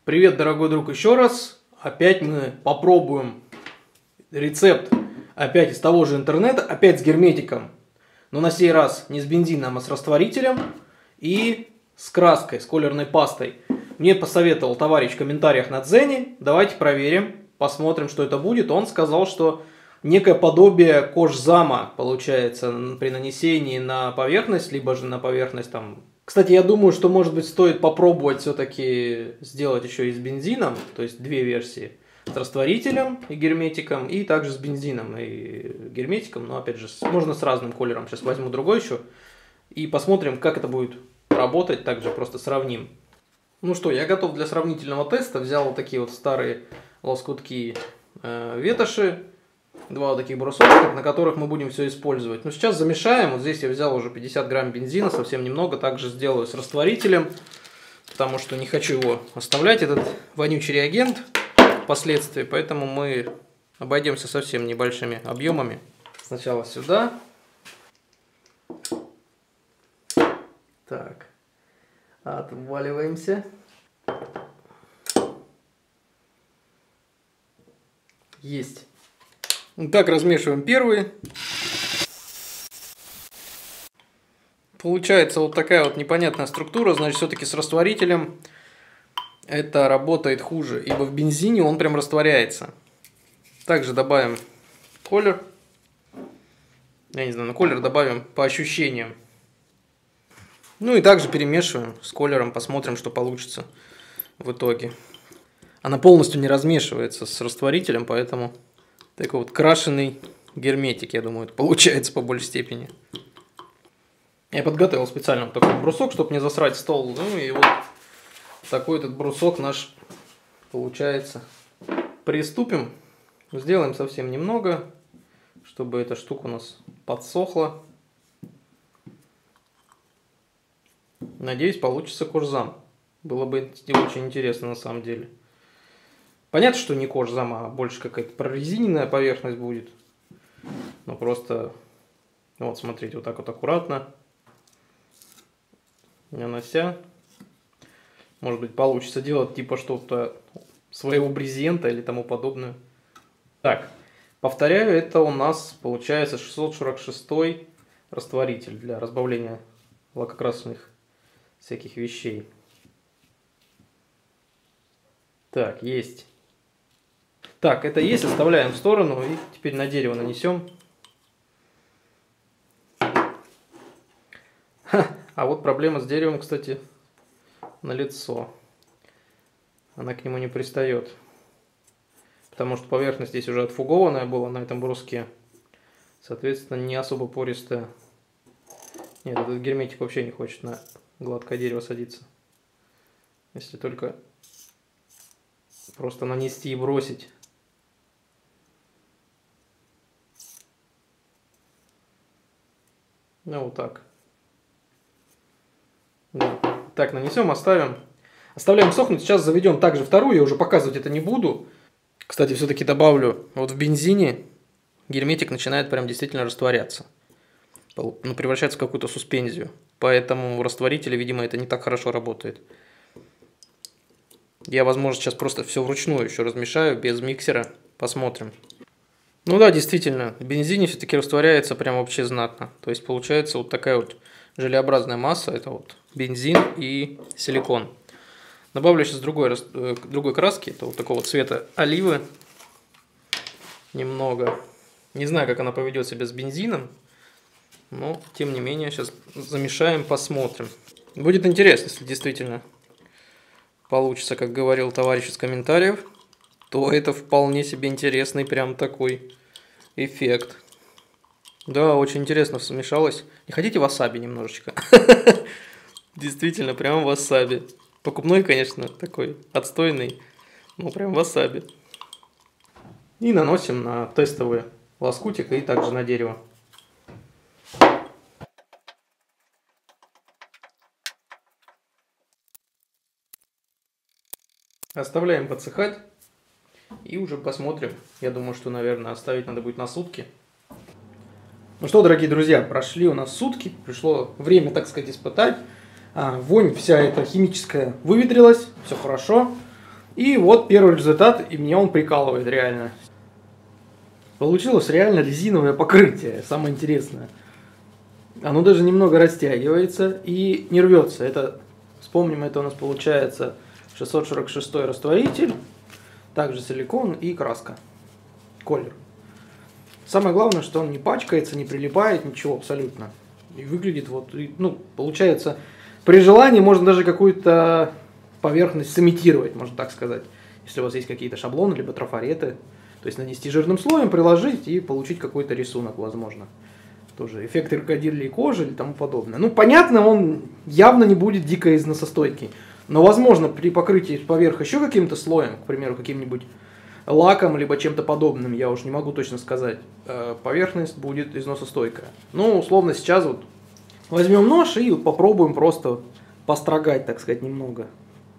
Привет, дорогой друг, еще раз. Опять мы попробуем рецепт опять из того же интернета, опять с герметиком. Но на сей раз не с бензином, а с растворителем и с краской, с колерной пастой. Мне посоветовал товарищ в комментариях на Дзене. Давайте проверим, посмотрим, что это будет. Он сказал, что некое подобие кожзама получается при нанесении на поверхность, либо же на поверхность там. Кстати, я думаю, что, может быть, стоит попробовать все-таки сделать еще и с бензином, то есть две версии. С растворителем и герметиком, и также с бензином и герметиком, но опять же, можно с разным колером. Сейчас возьму другой еще и посмотрим, как это будет работать, также просто сравним. Ну что, я готов для сравнительного теста, взял вот такие вот старые лоскутки ветоши, два вот таких брусочка, на которых мы будем все использовать. Ну, сейчас замешаем. Вот здесь я взял уже 50 грамм бензина, совсем немного. Также сделаю с растворителем, потому что не хочу его оставлять, этот вонючий реагент, впоследствии. Поэтому мы обойдемся совсем небольшими объемами. Сначала сюда. Так. Отваливаемся. Есть. Так, размешиваем первый. Получается вот такая вот непонятная структура. Значит, все-таки с растворителем это работает хуже, ибо в бензине он прям растворяется. Также добавим колер. Я не знаю, на колер добавим по ощущениям. Ну и также перемешиваем с колером, посмотрим, что получится в итоге. Она полностью не размешивается с растворителем, поэтому такой вот крашеный герметик, я думаю, это получается по большей степени. Я подготовил специально вот такой брусок, чтобы не засрать стол. Ну и вот такой этот брусок наш получается. Приступим. Сделаем совсем немного, чтобы эта штука у нас подсохла. Надеюсь, получится кожзам. Было бы очень интересно на самом деле. Понятно, что не кожзам, а больше какая-то прорезиненная поверхность будет. Но просто, вот смотрите, вот так вот аккуратно нанося. Может быть, получится делать типа что-то своего брезента или тому подобное. Так, повторяю, это у нас получается 646 растворитель для разбавления лакокрасочных всяких вещей. Так, есть. Так, это есть, оставляем в сторону и теперь на дерево нанесем. А вот проблема с деревом, кстати, налицо. Она к нему не пристает. Потому что поверхность здесь уже отфугованная была на этом бруске. Соответственно, не особо пористая. Нет, этот герметик вообще не хочет на гладкое дерево садиться. Если только просто нанести и бросить. Ну вот так. Да. Так, нанесем, оставим. Оставляем сохнуть. Сейчас заведем также вторую. Я уже показывать это не буду. Кстати, все-таки добавлю. Вот в бензине герметик начинает прям действительно растворяться. Ну, превращается в какую-то суспензию. Поэтому в растворителе, видимо, это не так хорошо работает. Я, возможно, сейчас просто все вручную еще размешаю, без миксера. Посмотрим. Ну да, действительно, в бензине все-таки растворяется прям вообще знатно. То есть получается вот такая вот желеобразная масса. Это вот бензин и силикон. Добавлю сейчас другой краски. Это вот такого цвета оливы. Немного. Не знаю, как она поведет себя с бензином. Но, тем не менее, сейчас замешаем, посмотрим. Будет интересно, если действительно получится, как говорил товарищ из комментариев, то это вполне себе интересный прям такой эффект. Да, очень интересно смешалось. Не хотите васаби немножечко? Действительно, прям васаби. Покупной, конечно, такой отстойный, но прям васаби. И наносим на тестовый лоскутик и также на дерево. Оставляем подсыхать и уже посмотрим. Я думаю, что, наверное, оставить надо будет на сутки. Ну что, дорогие друзья, прошли у нас сутки. Пришло время, так сказать, испытать. Вонь вся эта химическая выветрилась. Все хорошо. И вот первый результат, и меня он прикалывает реально. Получилось реально резиновое покрытие, самое интересное. Оно даже немного растягивается и не рвется. Это, вспомним, это у нас получается 646 растворитель, также силикон и краска, колер. Самое главное, что он не пачкается, не прилипает, ничего абсолютно. И выглядит вот, ну, получается, при желании можно даже какую-то поверхность сымитировать, можно так сказать. Если у вас есть какие-то шаблоны, либо трафареты, то есть нанести жирным слоем, приложить и получить какой-то рисунок, возможно. Тоже эффект крокодилей кожи или тому подобное. Ну, понятно, он явно не будет дико износостойкий. Но, возможно, при покрытии поверх еще каким-то слоем, к примеру, каким-нибудь лаком, либо чем-то подобным, я уж не могу точно сказать, поверхность будет износостойкая. Ну, условно, сейчас вот возьмем нож и попробуем просто построгать, так сказать, немного.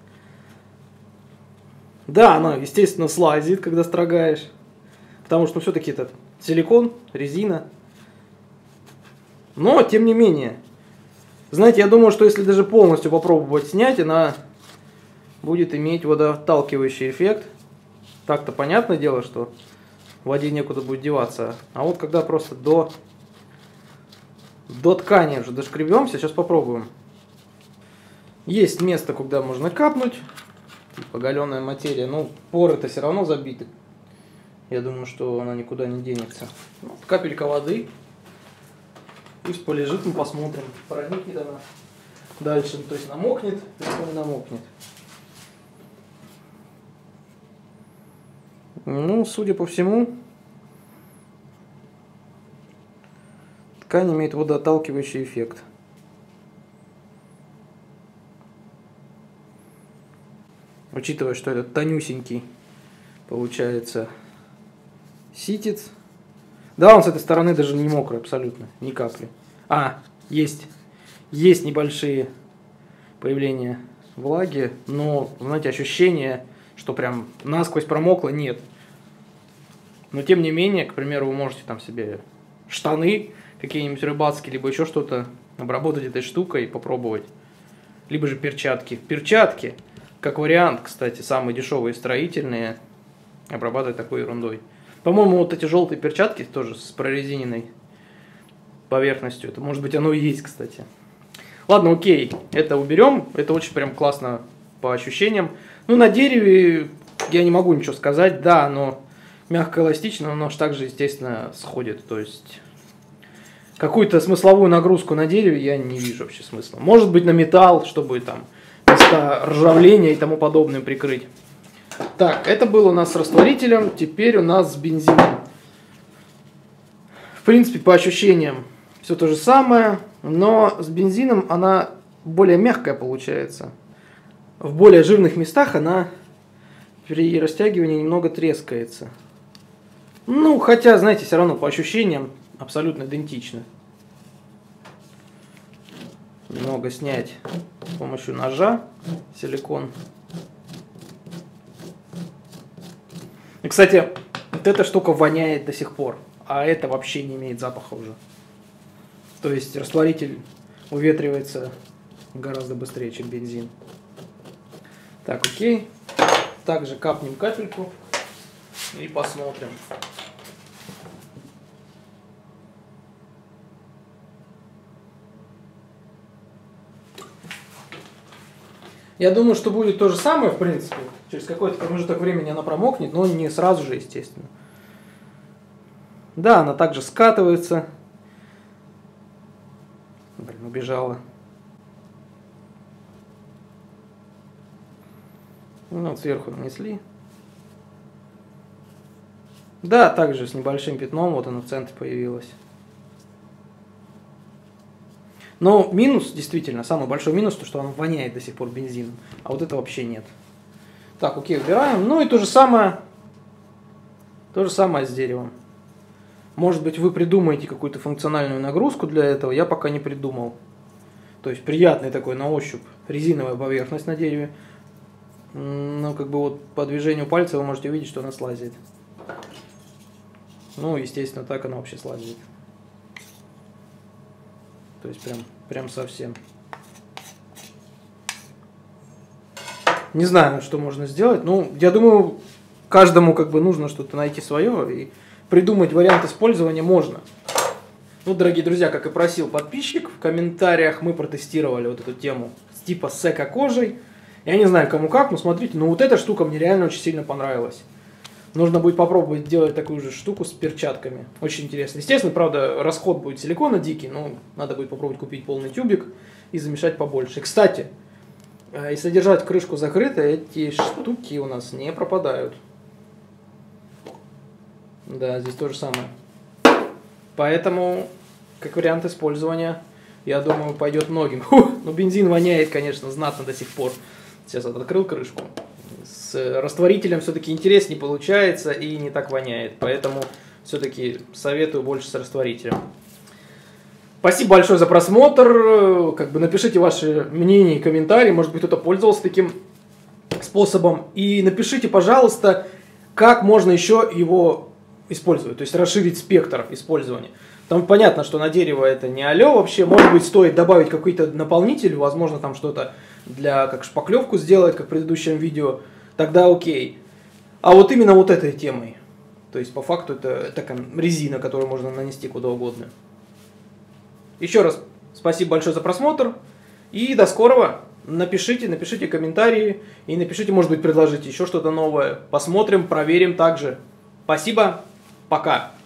Да, она, естественно, слазит, когда строгаешь, потому что все-таки это силикон, резина. Но, тем не менее, знаете, я думаю, что если даже полностью попробовать снять, она будет иметь водоотталкивающий эффект. Так-то понятное дело, что в воде некуда будет деваться. А вот когда просто до ткани уже дошкребемся, сейчас попробуем. Есть место, куда можно капнуть. Типа галеная материя. Но поры-то все равно забиты. Я думаю, что она никуда не денется. Вот, капелька воды. Пусть полежит, мы посмотрим, проникнет она дальше. То есть намокнет, или не намокнет. Ну, судя по всему, ткань имеет водоотталкивающий эффект. Учитывая, что этот тонюсенький получается ситец. Да, он с этой стороны даже не мокрый абсолютно, ни капли. Есть небольшие появления влаги, но, знаете, ощущение, что прям насквозь промокло, нет. Но тем не менее, к примеру, вы можете там себе штаны какие-нибудь рыбацкие, либо еще что-то обработать этой штукой и попробовать. Либо же перчатки. Перчатки, как вариант, кстати, самые дешевые строительные, обрабатывать такой ерундой. По-моему, вот эти желтые перчатки тоже с прорезиненной поверхностью. Это, может быть, оно и есть, кстати. Ладно, окей, это уберем. Это очень прям классно по ощущениям. Ну, на дереве я не могу ничего сказать. Да, оно мягко эластично, но оно же также, естественно, сходит. То есть какую-то смысловую нагрузку на дереве я не вижу вообще смысла. Может быть, на металл, чтобы там места ржавления и тому подобное прикрыть. Так, это было у нас с растворителем, теперь у нас с бензином. В принципе, по ощущениям все то же самое, но с бензином она более мягкая получается. В более жирных местах она при растягивании немного трескается. Ну, хотя, знаете, все равно по ощущениям абсолютно идентично. Немного снять с помощью ножа силикон. И, кстати, вот эта штука воняет до сих пор, а это вообще не имеет запаха уже. То есть растворитель уветривается гораздо быстрее, чем бензин. Так, окей. Также капнем капельку и посмотрим. Я думаю, что будет то же самое, в принципе. Через какой-то промежуток времени она промокнет, но не сразу же, естественно. Да, она также скатывается. Блин, убежала. Ну, вот сверху нанесли. Да, также с небольшим пятном, вот оно в центре появилось. Но минус, действительно, самый большой минус, то что она воняет до сих пор бензином. А вот это вообще нет. Так, окей, убираем. Ну и то же самое с деревом. Может быть, вы придумаете какую-то функциональную нагрузку для этого, я пока не придумал. То есть приятный такой на ощупь резиновая поверхность на дереве. Ну, как бы вот по движению пальца вы можете увидеть, что она слазит. Ну, естественно, так она вообще слазит. То есть прям совсем. Не знаю, что можно сделать. Ну, я думаю, каждому как бы нужно что-то найти свое и придумать вариант использования можно. Ну, дорогие друзья, как и просил подписчик, в комментариях мы протестировали вот эту тему типа с эко-кожей. Я не знаю, кому как, но смотрите, ну вот эта штука мне реально очень сильно понравилась. Нужно будет попробовать делать такую же штуку с перчатками. Очень интересно. Естественно, правда, расход будет силикона дикий, но надо будет попробовать купить полный тюбик и замешать побольше. Кстати, если держать крышку закрытой, эти штуки у нас не пропадают. Да, здесь то же самое. Поэтому, как вариант использования, я думаю, пойдет многим. Ну, бензин воняет, конечно, знатно до сих пор. Сейчас вот открыл крышку. С растворителем все-таки интереснее получается и не так воняет. Поэтому все-таки советую больше с растворителем. Спасибо большое за просмотр. Как бы напишите ваши мнения и комментарии. Может быть, кто-то пользовался таким способом. И напишите, пожалуйста, как можно еще его использовать. То есть расширить спектр использования. Там понятно, что на дерево это не алё вообще. Может быть, стоит добавить какой-то наполнитель. Возможно, там что-то для как шпаклевку сделать, как в предыдущем видео. Тогда окей. А вот именно вот этой темой. То есть, по факту, это такая резина, которую можно нанести куда угодно. Еще раз спасибо большое за просмотр. И до скорого. Напишите комментарии. И напишите, может быть, предложите еще что-то новое. Посмотрим, проверим также. Спасибо. Пока.